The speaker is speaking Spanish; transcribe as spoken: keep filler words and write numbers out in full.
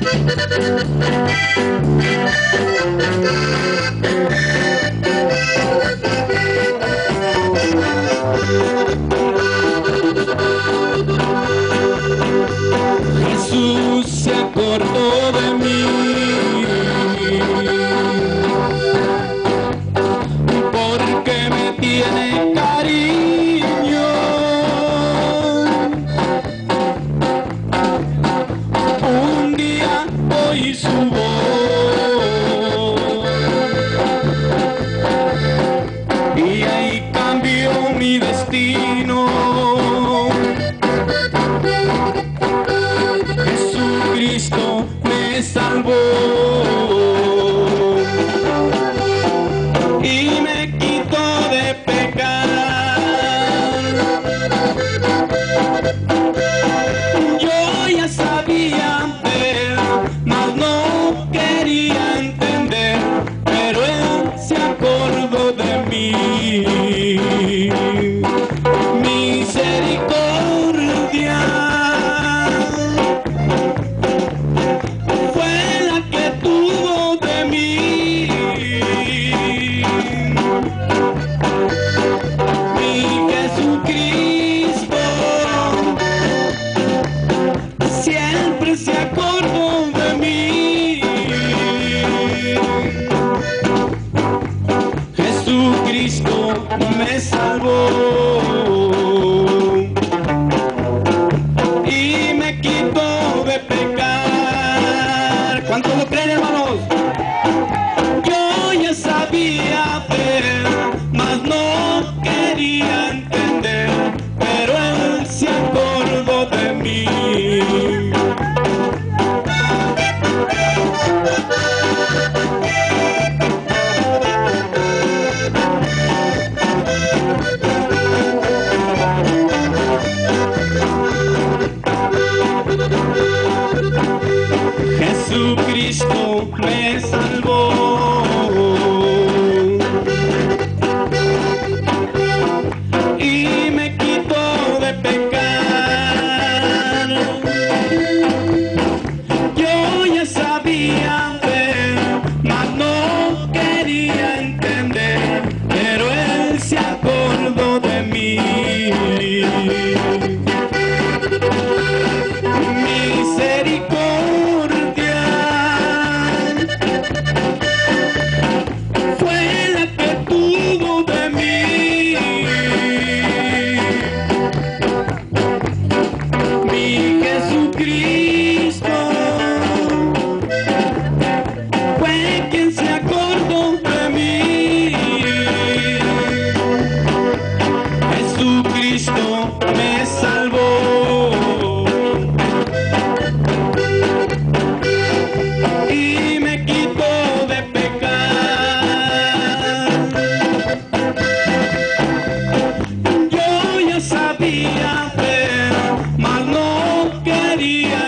Jesús se acordó de mí, porque me tiene cariño. Un día oí su voz y ahí cambió mi destino. Jesucristo me salvó y me quitó de pecar. Yo ya sabía ver, mas no quería entender, pero Él se acordó de mí. Misericordia siempre se acordó de mí. Jesucristo me salvó y me quitó de pecar. ¿Cuántos lo creen, hermanos? Yo ya sabía ver, mas no quería entender, pero Él se acordó de mí. Jesucristo me salvó y me quitó de pecar. Yo ya sabía ver, mas no quería entender, pero Él se acordó de mí. Misericordia fue la que tuvo de mí. Mi Jesucristo fue quien se acordó de mí. Jesucristo me salvó y me quitó de pecar. Yo ya sabía ver, mas no quería